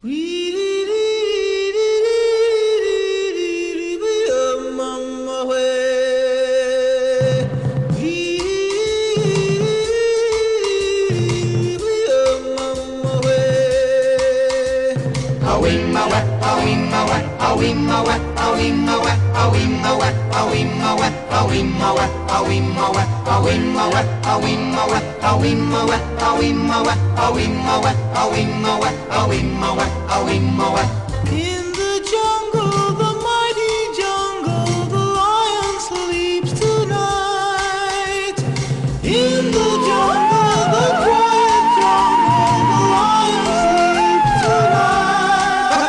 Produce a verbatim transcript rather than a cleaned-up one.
In the jungle, the mighty jungle, the lion sleeps tonight. In the jungle, the quiet jungle, the lion sleeps tonight.